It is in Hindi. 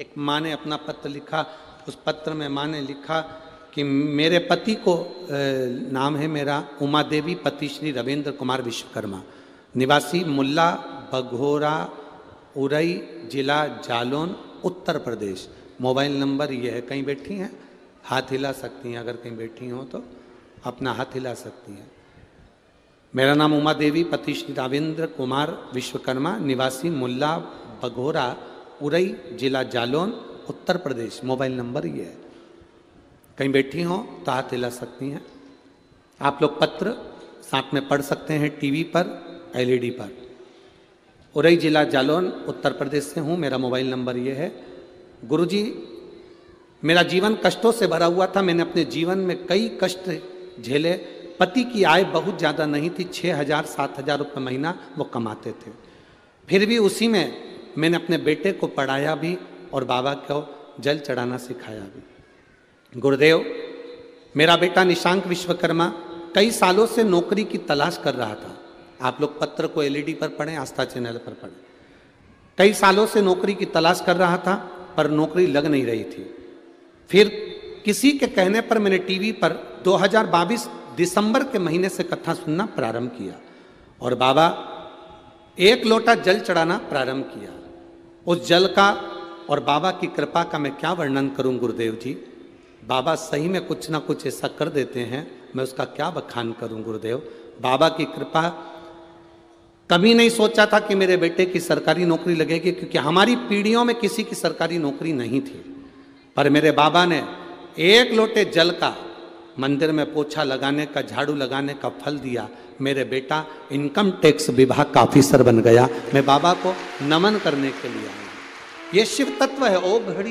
एक माँ ने अपना पत्र लिखा, उस पत्र में माँ ने लिखा कि मेरे पति को नाम है मेरा उमा देवी, पति श्री रविंद्र कुमार विश्वकर्मा, निवासी मुल्ला बघोरा, उरई, जिला जालौन, उत्तर प्रदेश। मोबाइल नंबर ये है। कहीं बैठी हैं, हाथ हिला सकती हैं, अगर कहीं बैठी हो तो अपना हाथ हिला सकती हैं। मेरा नाम उमा देवी, पति श्री रविंद्र कुमार विश्वकर्मा, निवासी मुल्ला बघोरा, उरई, जिला जालौन, उत्तर प्रदेश। मोबाइल नंबर ये है। कहीं बैठी हो तो हाथ हिला सकती हैं। आप लोग पत्र साथ में पढ़ सकते हैं टीवी पर, एलईडी पर। उरई, जिला जालौन, उत्तर प्रदेश से हूँ। मेरा मोबाइल नंबर ये है। गुरुजी, मेरा जीवन कष्टों से भरा हुआ था। मैंने अपने जीवन में कई कष्ट झेले। पति की आय बहुत ज़्यादा नहीं थी, 6,000-7,000 रुपये महीना वो कमाते थे। फिर भी उसी में मैंने अपने बेटे को पढ़ाया भी और बाबा को जल चढ़ाना सिखाया भी। गुरुदेव, मेरा बेटा निशांक विश्वकर्मा कई सालों से नौकरी की तलाश कर रहा था। आप लोग पत्र को एलईडी पर पढ़ें, आस्था चैनल पर पढ़ें। कई सालों से नौकरी की तलाश कर रहा था पर नौकरी लग नहीं रही थी। फिर किसी के कहने पर मैंने टीवी पर 2022 दिसंबर के महीने से कथा सुनना प्रारंभ किया और बाबा एक लोटा जल चढ़ाना प्रारंभ किया। उस जल का और बाबा की कृपा का मैं क्या वर्णन करूं गुरुदेव जी। बाबा सही में कुछ ना कुछ ऐसा कर देते हैं, मैं उसका क्या बखान करूं गुरुदेव। बाबा की कृपा। कभी नहीं सोचा था कि मेरे बेटे की सरकारी नौकरी लगेगी, क्योंकि हमारी पीढ़ियों में किसी की सरकारी नौकरी नहीं थी। पर मेरे बाबा ने एक लोटे जल का, मंदिर में पोछा लगाने का, झाड़ू लगाने का फल दिया। मेरे बेटा इनकम टैक्स विभाग का ऑफिसर बन गया। मैं बाबा को नमन करने के लिए आया। ये शिव तत्व है। ओ घड़ी